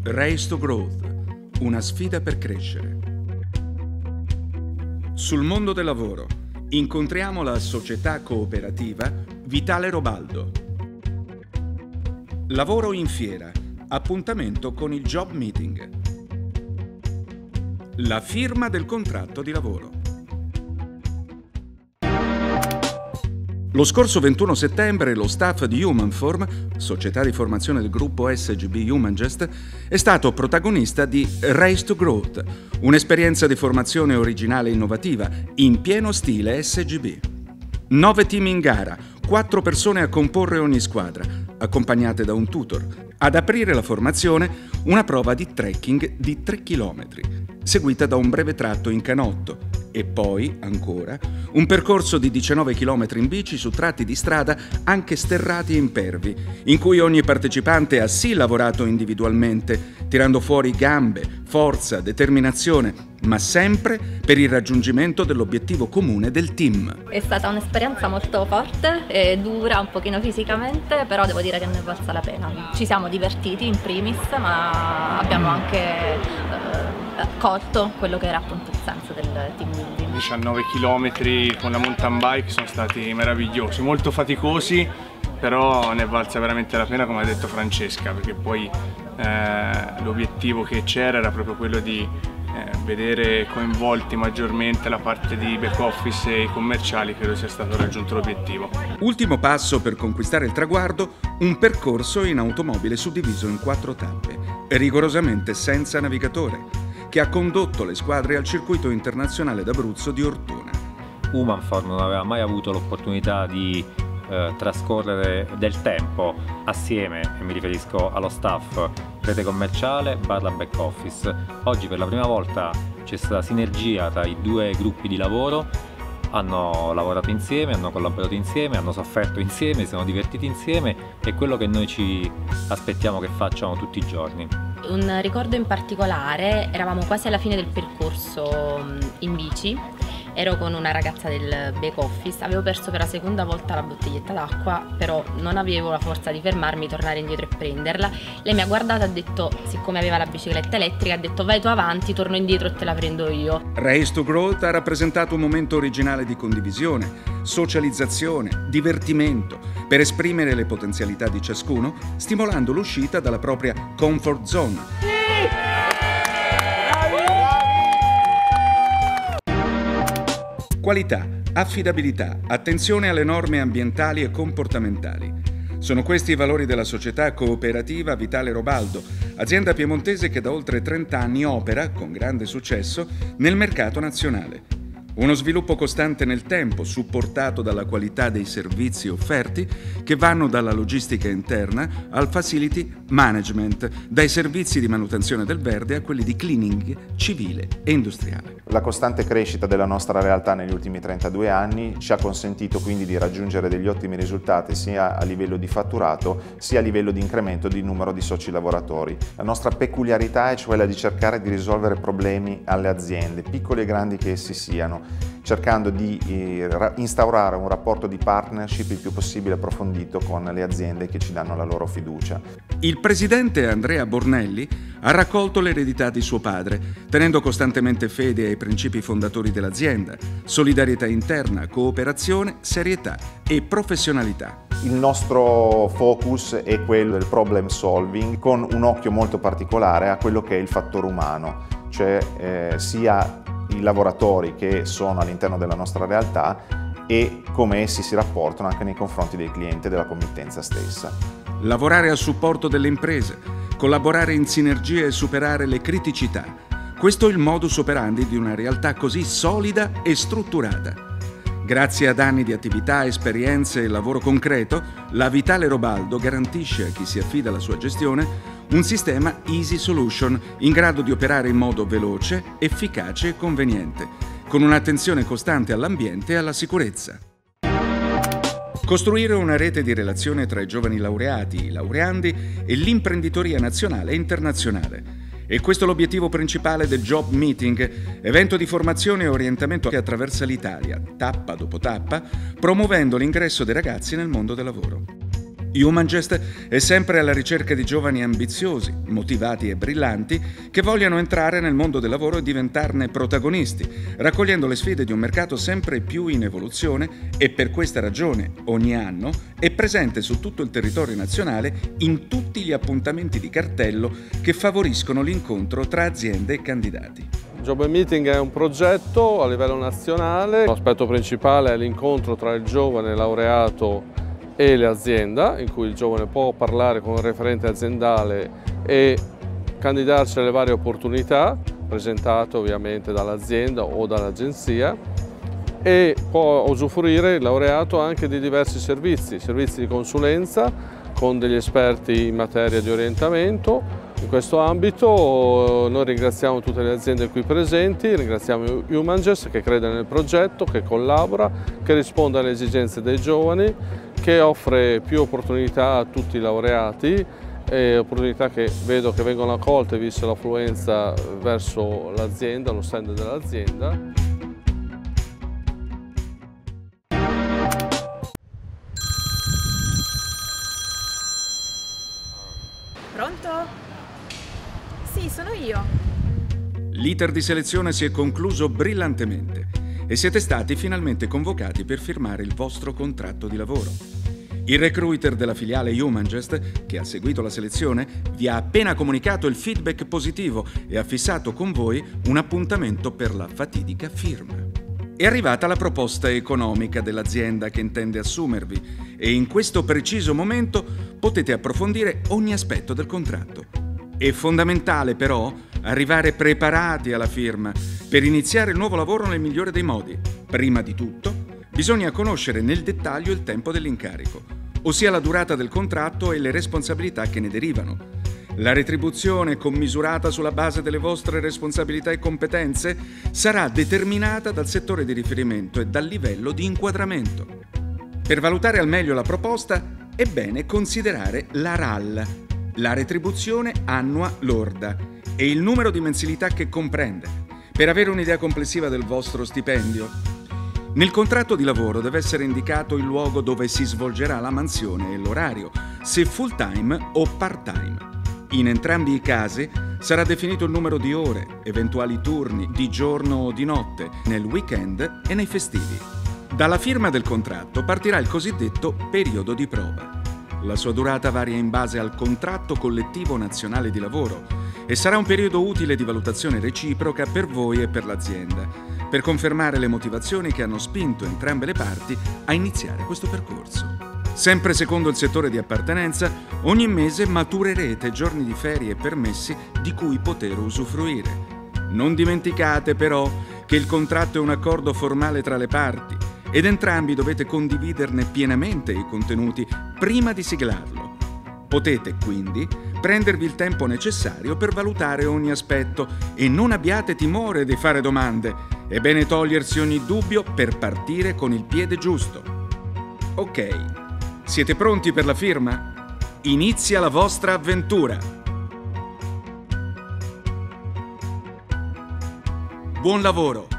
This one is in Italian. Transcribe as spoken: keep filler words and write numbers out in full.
Race to Growth, una sfida per crescere. Sul mondo del lavoro incontriamo la società cooperativa Vitale Robaldo. Lavoro in fiera, appuntamento con il job meeting. La firma del contratto di lavoro. Lo scorso ventuno settembre lo staff di Humanform, società di formazione del gruppo S G B Humangest, è stato protagonista di Race to Growth, un'esperienza di formazione originale e innovativa in pieno stile S G B. Nove team in gara, quattro persone a comporre ogni squadra, accompagnate da un tutor. Ad aprire la formazione una prova di trekking di tre chilometri, seguita da un breve tratto in canotto. E poi, ancora, un percorso di diciannove chilometri in bici su tratti di strada anche sterrati e impervi, in cui ogni partecipante ha sì lavorato individualmente, tirando fuori gambe, forza, determinazione, ma sempre per il raggiungimento dell'obiettivo comune del team. È stata un'esperienza molto forte e dura un pochino fisicamente, però devo dire che ne è valsa la pena. Ci siamo divertiti in primis, ma abbiamo anche eh, colto quello che era appunto il senso del team building. diciannove chilometri con la mountain bike sono stati meravigliosi, molto faticosi, però ne è valsa veramente la pena, come ha detto Francesca, perché poi eh, l'obiettivo che c'era era proprio quello di eh, vedere coinvolti maggiormente la parte di back office e i commerciali. Credo sia stato raggiunto l'obiettivo. Ultimo passo per conquistare il traguardo, un percorso in automobile suddiviso in quattro tappe, rigorosamente senza navigatore, che ha condotto le squadre al circuito internazionale d'Abruzzo di Ortona. Humanform non aveva mai avuto l'opportunità di eh, trascorrere del tempo assieme, e mi riferisco allo staff rete commerciale barra back office. Oggi per la prima volta c'è stata sinergia tra i due gruppi di lavoro, hanno lavorato insieme, hanno collaborato insieme, hanno sofferto insieme, si sono divertiti insieme, e quello che noi ci aspettiamo che facciano tutti i giorni. Un ricordo in particolare, eravamo quasi alla fine del percorso in bici, ero con una ragazza del back office, avevo perso per la seconda volta la bottiglietta d'acqua, però non avevo la forza di fermarmi, tornare indietro e prenderla. Lei mi ha guardata e ha detto, siccome aveva la bicicletta elettrica, ha detto vai tu avanti, torno indietro e te la prendo io. Race to Growth ha rappresentato un momento originale di condivisione, socializzazione, divertimento, per esprimere le potenzialità di ciascuno, stimolando l'uscita dalla propria comfort zone. Qualità, affidabilità, attenzione alle norme ambientali e comportamentali. Sono questi i valori della società cooperativa Vitale Robaldo, azienda piemontese che da oltre trenta anni opera, con grande successo, nel mercato nazionale. Uno sviluppo costante nel tempo, supportato dalla qualità dei servizi offerti, che vanno dalla logistica interna al facility management, dai servizi di manutenzione del verde a quelli di cleaning civile e industriale. La costante crescita della nostra realtà negli ultimi trentadue anni ci ha consentito quindi di raggiungere degli ottimi risultati sia a livello di fatturato sia a livello di incremento di numero di soci lavoratori. La nostra peculiarità è quella di cercare di risolvere problemi alle aziende, piccoli e grandi che essi siano, cercando di eh, instaurare un rapporto di partnership il più possibile approfondito con le aziende che ci danno la loro fiducia. Il presidente Andrea Bornelli ha raccolto l'eredità di suo padre, tenendo costantemente fede ai principi fondatori dell'azienda: solidarietà interna, cooperazione, serietà e professionalità. Il nostro focus è quello del problem solving, con un occhio molto particolare a quello che è il fattore umano, cioè eh, sia i lavoratori che sono all'interno della nostra realtà e come essi si rapportano anche nei confronti dei clienti e della committenza stessa. Lavorare a supporto delle imprese, collaborare in sinergia e superare le criticità. Questo è il modus operandi di una realtà così solida e strutturata. Grazie ad anni di attività, esperienze e lavoro concreto, la Vitale Robaldo garantisce a chi si affida alla sua gestione un sistema Easy Solution in grado di operare in modo veloce, efficace e conveniente, con un'attenzione costante all'ambiente e alla sicurezza. Costruire una rete di relazione tra i giovani laureati, i laureandi e l'imprenditoria nazionale e internazionale. E questo è l'obiettivo principale del Job Meeting, evento di formazione e orientamento che attraversa l'Italia, tappa dopo tappa, promuovendo l'ingresso dei ragazzi nel mondo del lavoro. Humangest è sempre alla ricerca di giovani ambiziosi, motivati e brillanti che vogliano entrare nel mondo del lavoro e diventarne protagonisti, raccogliendo le sfide di un mercato sempre più in evoluzione e per questa ragione ogni anno è presente su tutto il territorio nazionale in tutti gli appuntamenti di cartello che favoriscono l'incontro tra aziende e candidati. Job and Meeting è un progetto a livello nazionale, l'aspetto principale è l'incontro tra il giovane laureato e l'azienda, in cui il giovane può parlare con il referente aziendale e candidarsi alle varie opportunità presentate ovviamente dall'azienda o dall'agenzia, e può usufruire il laureato anche di diversi servizi, servizi di consulenza con degli esperti in materia di orientamento. In questo ambito noi ringraziamo tutte le aziende qui presenti, ringraziamo Humangest che crede nel progetto, che collabora, che risponde alle esigenze dei giovani, che offre più opportunità a tutti i laureati, e opportunità che vedo che vengono accolte vista l'affluenza verso l'azienda, lo stand dell'azienda. Pronto? Sì, sono io. L'iter di selezione si è concluso brillantemente e siete stati finalmente convocati per firmare il vostro contratto di lavoro. Il recruiter della filiale Humangest, che ha seguito la selezione, vi ha appena comunicato il feedback positivo e ha fissato con voi un appuntamento per la fatidica firma. È arrivata la proposta economica dell'azienda che intende assumervi e in questo preciso momento potete approfondire ogni aspetto del contratto. È fondamentale però arrivare preparati alla firma per iniziare il nuovo lavoro nel migliore dei modi. Prima di tutto bisogna conoscere nel dettaglio il tempo dell'incarico, ossia la durata del contratto e le responsabilità che ne derivano. La retribuzione, commisurata sulla base delle vostre responsabilità e competenze, sarà determinata dal settore di riferimento e dal livello di inquadramento. Per valutare al meglio la proposta è bene considerare la R A L, la retribuzione annua lorda, e il numero di mensilità che comprende, per avere un'idea complessiva del vostro stipendio. Nel contratto di lavoro deve essere indicato il luogo dove si svolgerà la mansione e l'orario, se full time o part time. In entrambi i casi sarà definito il numero di ore, eventuali turni, di giorno o di notte, nel weekend e nei festivi. Dalla firma del contratto partirà il cosiddetto periodo di prova. La sua durata varia in base al contratto collettivo nazionale di lavoro e sarà un periodo utile di valutazione reciproca per voi e per l'azienda, per confermare le motivazioni che hanno spinto entrambe le parti a iniziare questo percorso. Sempre secondo il settore di appartenenza, ogni mese maturerete giorni di ferie e permessi di cui poter usufruire. Non dimenticate però che il contratto è un accordo formale tra le parti ed entrambi dovete condividerne pienamente i contenuti prima di siglarlo. Potete quindi prendervi il tempo necessario per valutare ogni aspetto e non abbiate timore di fare domande. È bene togliersi ogni dubbio per partire con il piede giusto. Ok, siete pronti per la firma? Inizia la vostra avventura! Buon lavoro!